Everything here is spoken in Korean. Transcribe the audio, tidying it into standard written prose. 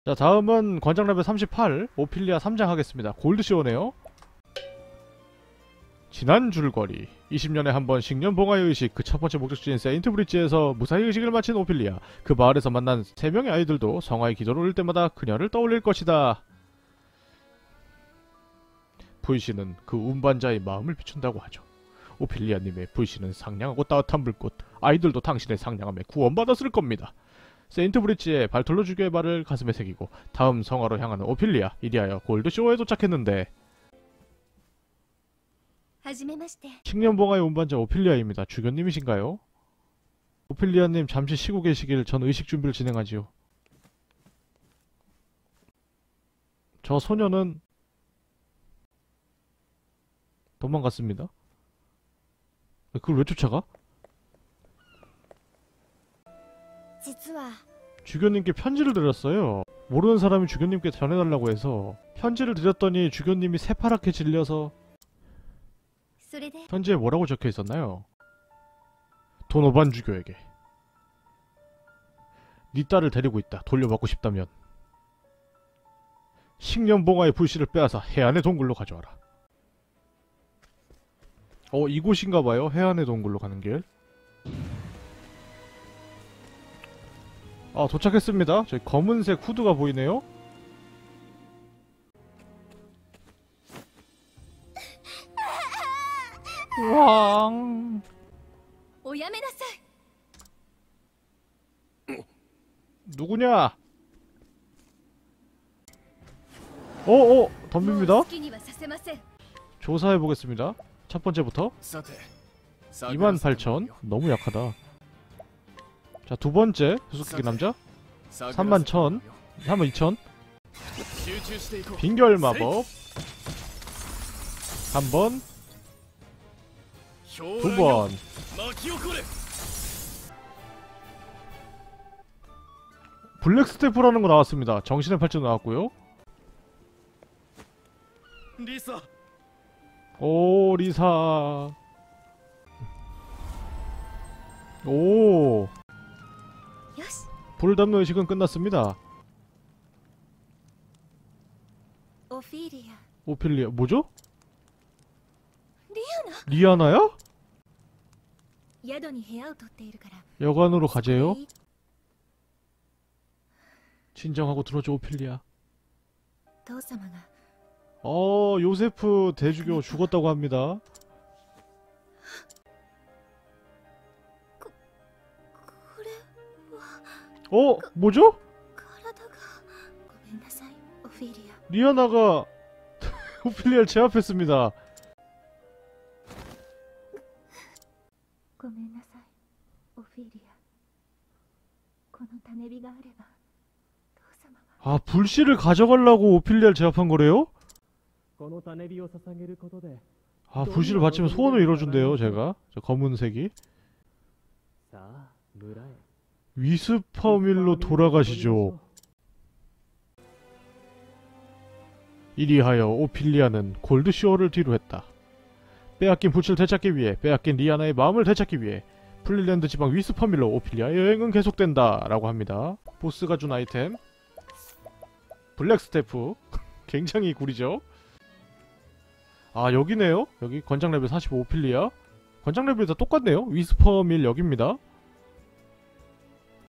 자, 다음은 권장 레벨 38 오피리아 3장 하겠습니다. 골드시오네요. 지난 줄거리 20년에 한 번 식년봉화의 의식, 그 첫번째 목적지인 세인트 브릿지에서 무사히 의식을 마친 오피리아, 그 마을에서 만난 3명의 아이들도 성화의 기도를 올릴 때마다 그녀를 떠올릴 것이다. V씨는 그 운반자의 마음을 비춘다고 하죠. 오피리아님의 V씨는 상냥하고 따뜻한 불꽃, 아이들도 당신의 상냥함에 구원받았을 겁니다. 세인트 브릿지의 발톨로 주교의 말을 가슴에 새기고 다음 성화로 향하는 오피리아, 이리하여 골드쇼어에 도착했는데, 식년봉화의 운반자 오피리아입니다. 주교님이신가요? 오피리아님 잠시 쉬고 계시길, 전 의식 준비를 진행하지요. 저 소녀는 도망갔습니다. 그걸 왜 쫓아가? 주교님께 편지를 드렸어요. 모르는 사람이 주교님께 전해달라고 해서 편지를 드렸더니 주교님이 새파랗게 질려서. 편지에 뭐라고 적혀있었나요? 도노반 주교에게, 네 딸을 데리고 있다. 돌려받고 싶다면 식년봉화의 불씨를 빼앗아 해안의 동굴로 가져와라. 이곳인가봐요. 해안의 동굴로 가는 길. 도착했습니다. 저기 검은색 후드가 보이네요. 왕. 누구냐? 덤빕니다. 조사해보겠습니다. 첫 번째부터 28,000. 너무 약하다. 자, 두 번째 수수께끼 남자 31,000. 32,000. 빙결 마법 한 번, 두 번. 블랙 스태프라는 거 나왔습니다. 정신의 팔찌도 나왔고요. 오, 리사. 오. 불을 담는 의식은 끝났습니다. 오피리아. 뭐죠? 리아나야? 여관으로 가재요? 진정하고 들어줘, 오피리아. 요세프 대주교 죽었다고 합니다. 뭐죠? 리아나가 오피리아를 제압했습니다. 불씨를 가져가려고 오피리아를 제압한 거래요? 불씨를 바치면 소원을 이뤄준대요. 제가 저 검은색이. 위스퍼밀로 돌아가시죠. 이리하여 오피리아는 골드쇼어를 뒤로했다. 빼앗긴 불씨를 되찾기 위해, 빼앗긴 리아나의 마음을 되찾기 위해 플릴랜드 지방 위스퍼밀로 오피리아 여행은 계속된다 라고 합니다. 보스가 준 아이템 블랙 스태프. 굉장히 구리죠. 여기네요. 여기 권장 레벨 45 오피리아. 권장 레벨이 다 똑같네요. 위스퍼밀 여기입니다.